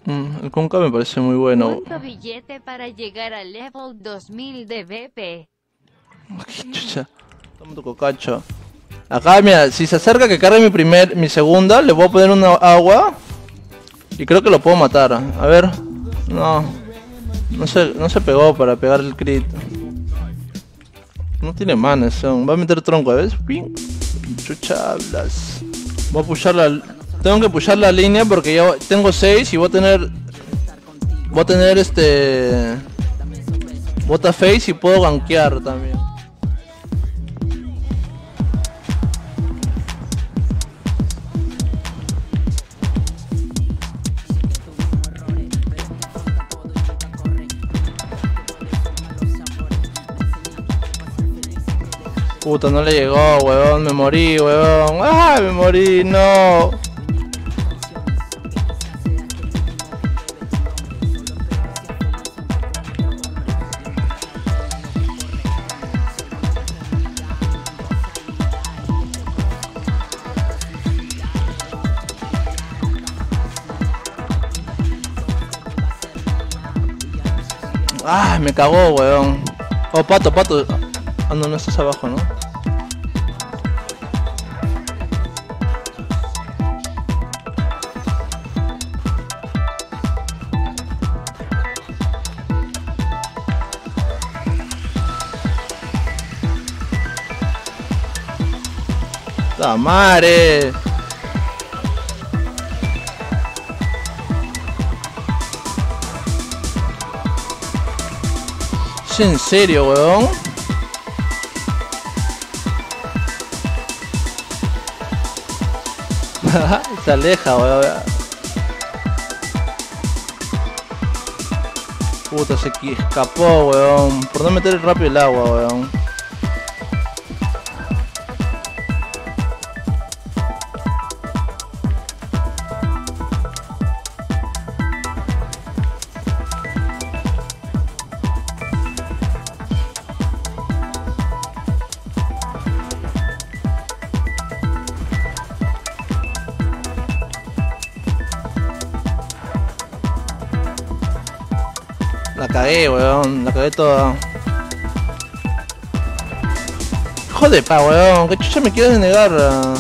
El Conca me parece muy bueno. ¿Cuánto billete para llegar al level 2000 de BP? Qué chucha. Toma tu cocacho. Acá, mira, si se acerca que cargue mi segunda, le voy a poner una agua. Y creo que lo puedo matar. A ver. No. No se pegó para pegar el crit. No tiene mana, son. Va a meter tronco, ¿ves? Ping. Chucha hablas. Voy a pushar la... Tengo que pushar la línea porque ya tengo 6 y voy a tener... Voy a tener Bota face y puedo gankear también. Puta, no le llegó, huevón, me morí, huevón. ¡Ay, me morí! ¡No! ¡Ah! Me cagó, weón. Oh, pato, pato. Ah, no, no estás abajo, ¿no? ¡La madre! ¿Es en serio, weón? Se aleja, weón. Puta, se escapó, weón. Por no meter rápido el agua, weón. La cagué, weón, la cagué toda. Joder, weón, ¿qué chucha me quieres denegar?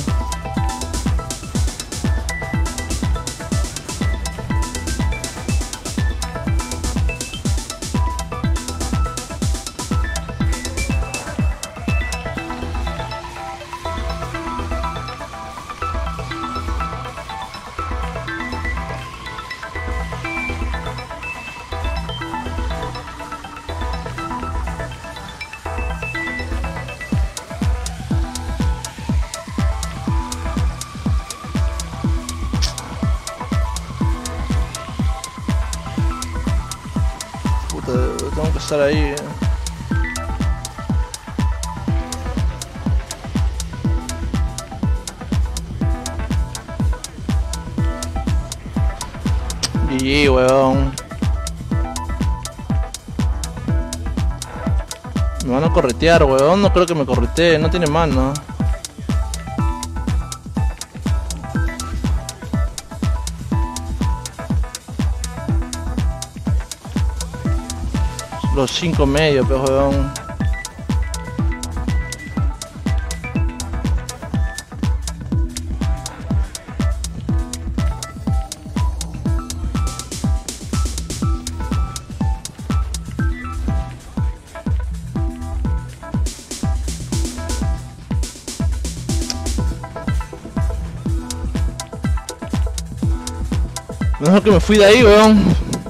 Puta, tengo que estar ahí. GG, weón. Me van a corretear, weón. No creo que me corretee, no tiene mano. Los 5 medios, pero weón. Mejor que me fui de ahí, weón.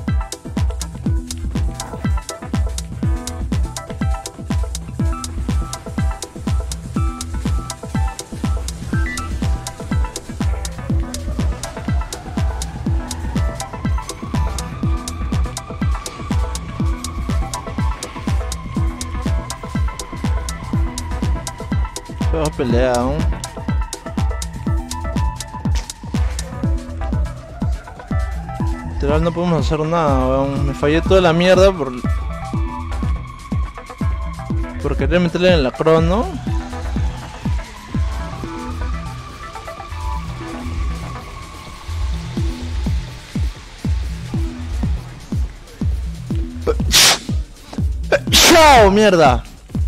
Vamos a pelear aún. Literal no podemos hacer nada, weón. Me fallé toda la mierda por querer meterle en la crono. ¡No! ¡Mierda!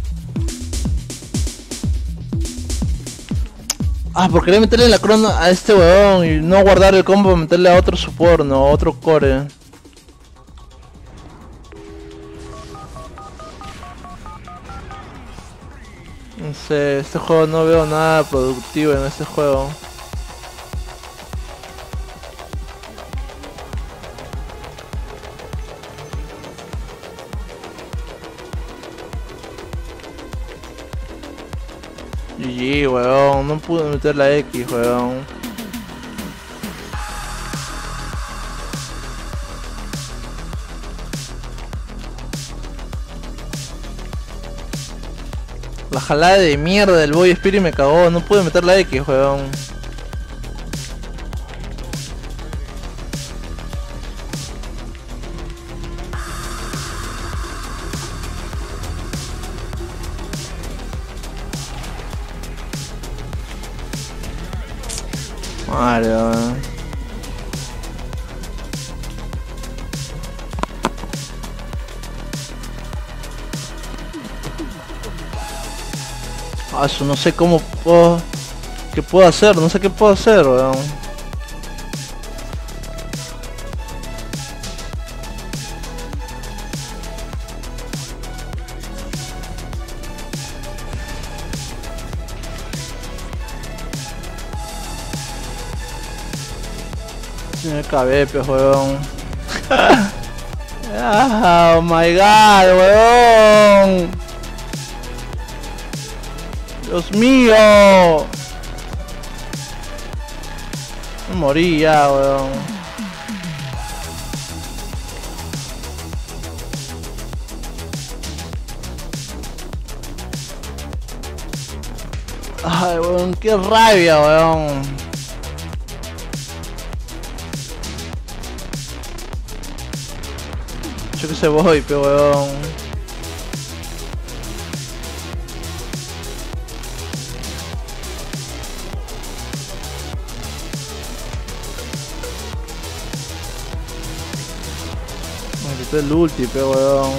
Ah, por querer meterle la crono a este weón y no guardar el combo, meterle a otro support, no, a otro core. No sé, este juego no veo nada productivo en este juego. GG, weón, no pude meter la X, weón. La jalada de mierda del Boy Spirit me cagó, no pude meter la X, weón. Madre, weón. Eso no sé cómo puedo... ¿Qué puedo hacer? No sé qué puedo hacer, weón. Me acabé, pues, weón. Oh my god, weón. Dios mío. Me morí ya, weón. Ay, weón, qué rabia, weón. Yo que sé voy, pero weón. Me quité el ulti, pero weón.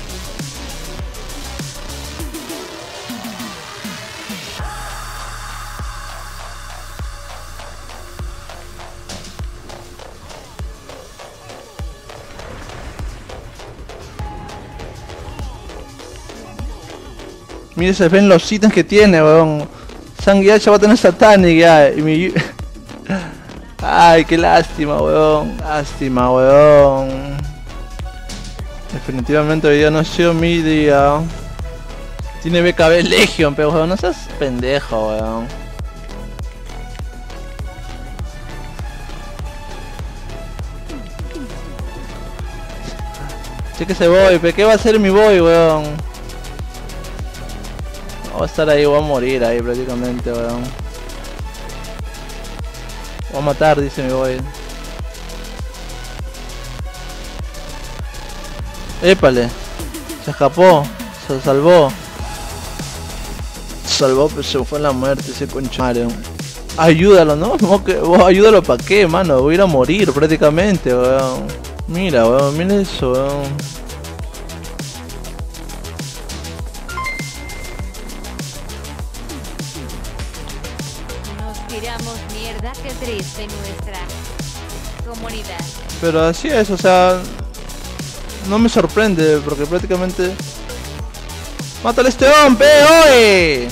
Mire, se ven los ítems que tiene, weón. Sanguial ya va a tener Satanic ya. Y mi... Ay, qué lástima, weón. Lástima, weón. Definitivamente hoy día no ha sido mi día. Tiene BKB Legion, pero weón, no seas pendejo, weón. Sé que se voy, pero ¿qué va a hacer mi boy, weón? Voy a estar ahí, voy a morir ahí prácticamente, weón. Voy a matar, dice mi boy. Épale. Se escapó. Se salvó. Se salvó, pero se fue a la muerte ese conchario. Ayúdalo, ¿no? No que, ayúdalo para qué, mano. Voy a ir a morir prácticamente, weón. Mira, weón, mira eso, weón. Tiramos mierda, qué triste nuestra comunidad. Pero así es, o sea, no me sorprende porque prácticamente... ¡Mátale a este hombre, oye!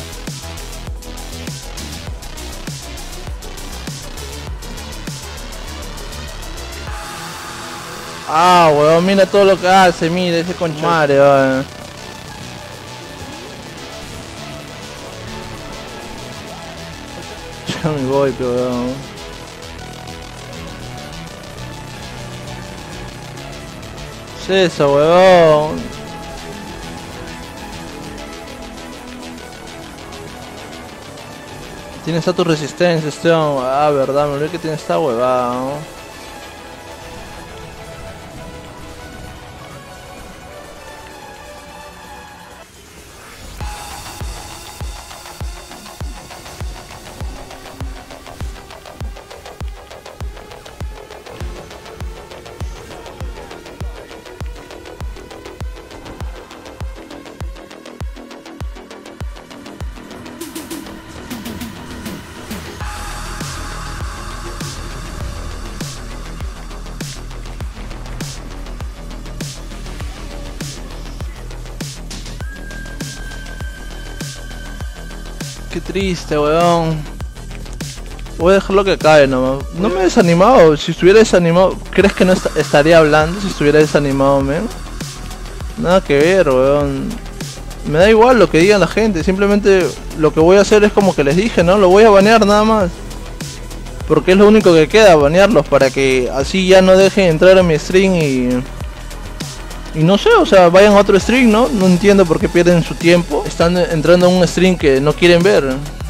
Ah, weón, mira todo lo que hace, mira ese conchare, weón. Ya me voy, pero weón. ¿Qué es eso, weón? Tiene estatus resistencia, este weón. Ah, verdad, me olvidé que tiene esta huevada, ¿no? triste, weón. Voy a dejarlo que cae nomás. No me he desanimado. Si estuviera desanimado, ¿crees que no estaría hablando si estuviera desanimado, men? Nada que ver, weón. Me da igual lo que diga la gente. Simplemente lo que voy a hacer es como que les dije, ¿no? Lo voy a banear nada más. Porque es lo único que queda, banearlos. Para que así ya no dejen entrar a mi stream y no sé, o sea, vayan a otro stream, ¿no? No entiendo por qué pierden su tiempo. Están entrando a un stream que no quieren ver.